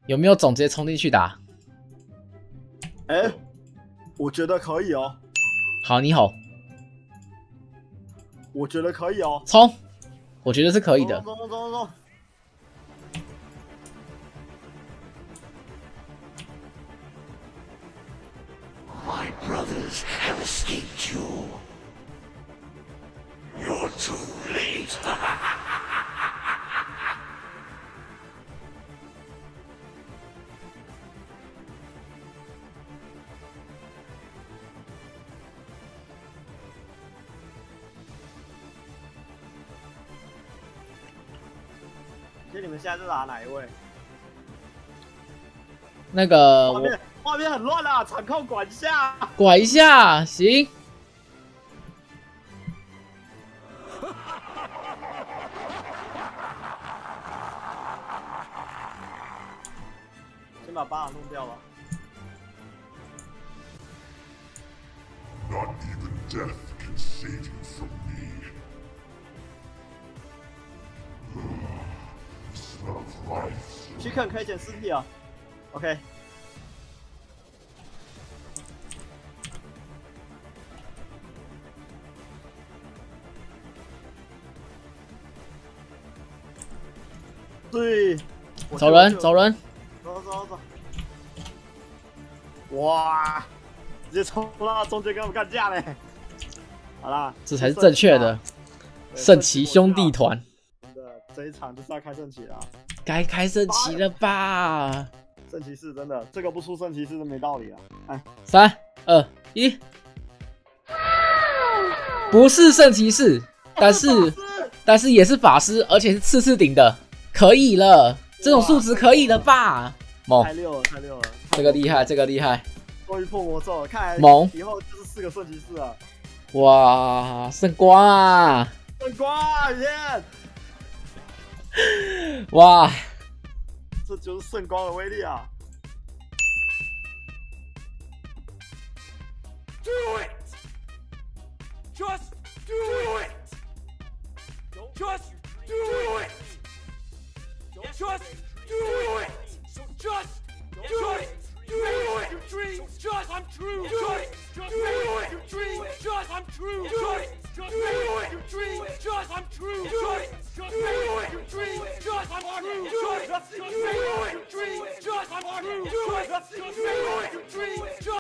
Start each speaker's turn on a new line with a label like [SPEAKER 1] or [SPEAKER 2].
[SPEAKER 1] 有没有种直接冲进去打？
[SPEAKER 2] 哎，我觉得可以哦。
[SPEAKER 1] 好，你吼，
[SPEAKER 2] 我觉得可以哦。
[SPEAKER 1] 冲！我觉得是可以的。
[SPEAKER 2] 走走走走走。
[SPEAKER 3] My brothers have escaped you. You're too late.
[SPEAKER 2] 所以你们现在是打哪一位？
[SPEAKER 1] 那个我
[SPEAKER 2] 画面很乱啊，场控管一下。
[SPEAKER 1] 拐一下，行。
[SPEAKER 2] 先把巴尔弄掉吧。
[SPEAKER 3] Not even death can save you from me. The smell of life.
[SPEAKER 2] 去看可以捡尸体啊。OK。对。
[SPEAKER 1] 走人，走人。
[SPEAKER 2] 走走走。哇！直接冲到中间跟我们干架嘞！好啦，
[SPEAKER 1] 这才是正确的。圣骑兄弟团。
[SPEAKER 2] 真的，这一场就是要开圣骑了。
[SPEAKER 1] 该开圣骑了吧？
[SPEAKER 2] 圣骑士真的，这个不出圣骑士是没道理啊！哎
[SPEAKER 1] ，3、2、1，不是圣骑士，但是也是法师，而且是次顶的，可以了，这种数值可以了吧？猛！
[SPEAKER 2] 太溜了，太溜了！
[SPEAKER 1] 这个厉害，这个厉害！
[SPEAKER 2] 终于破魔咒了，看来
[SPEAKER 1] 猛！
[SPEAKER 2] 以后就是4个圣骑士了。
[SPEAKER 1] 哇，圣光啊！
[SPEAKER 2] 圣光啊，耶！
[SPEAKER 1] 哇！
[SPEAKER 2] 这就是圣光的威力啊
[SPEAKER 4] ！Do it! Just do it! Just do it! Just do it! Just do it! Your dreams just come true! Just do it! Your dreams just come true! Just do it! Your dreams just come true! Just do it! Your dreams just come true! Just do it! Your dreams just come true! Just do it!